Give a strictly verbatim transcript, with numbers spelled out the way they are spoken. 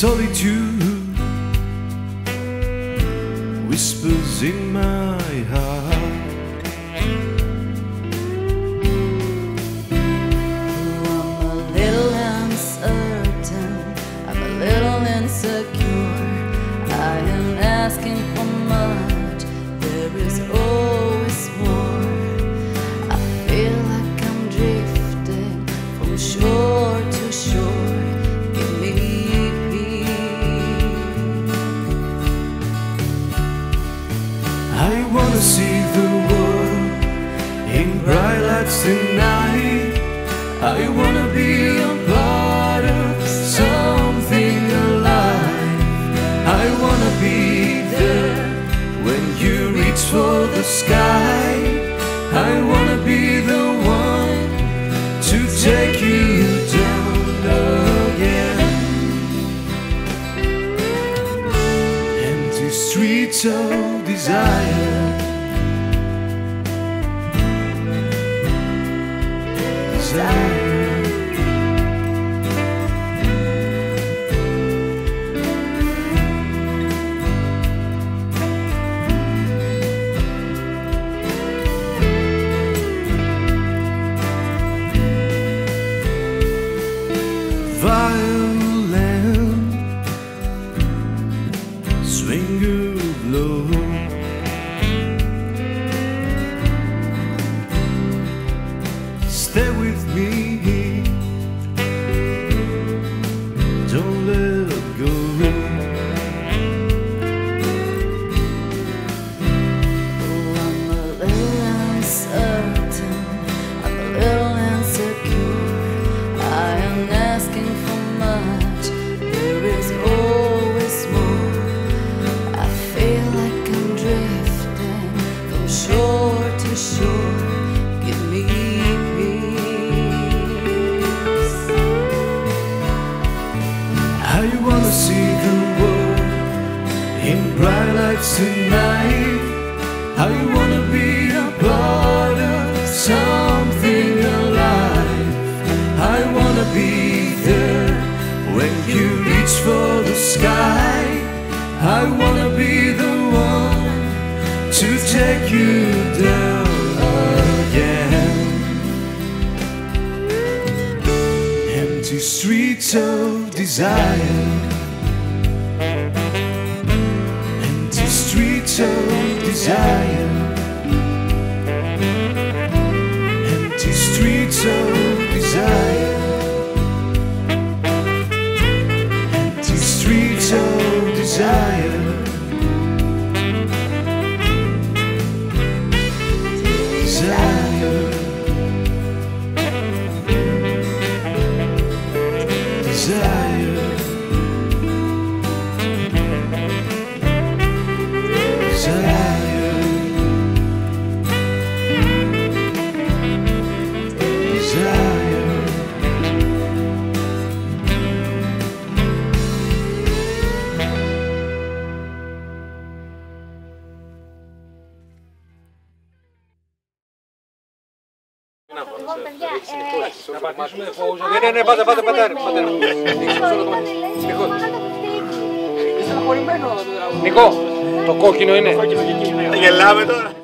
solitude whispers in my heart. I'm a little uncertain, I'm a little insecure. I am asking for much, there is always more. I feel like I'm drifting from shore to shore. Give me peace. I wanna see the world in bright lights tonight. I wanna be a part of something alive. I wanna be there when you reach for the sky. I wanna be the one to take you down again. Empty streets of desire. Desire. Violent swing of love. Stay with me, don't let go. Oh, I'm a little uncertain, I'm a little insecure. I am asking for much, there is always more. I feel like I'm drifting from shore to shore. Give me peace. I wanna see the world in bright lights tonight. I wanna be a part of something alive. I wanna be there when you reach for the sky. I wanna be the one to take you down again. Empty streets of desire. Empty streets of desire. Empty streets of desire. Empty streets of desire. Desire. Desire. Ναι, ναι, πάτε, πάτε, πάτε, πάτε. Νικό, το κόκκινο είναι. Γελάμε τώρα.